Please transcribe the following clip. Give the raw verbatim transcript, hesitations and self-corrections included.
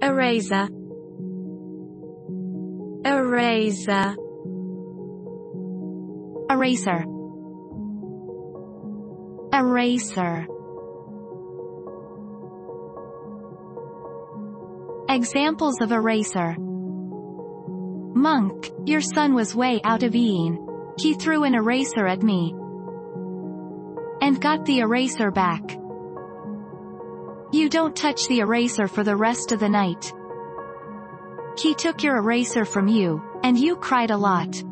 Eraser. Eraser. Eraser. Eraser. Examples of eraser. Monk, your son was way out of eating. He threw an eraser at me. And got the eraser back. You don't touch the eraser for the rest of the night. He took your eraser from you, and you cried a lot.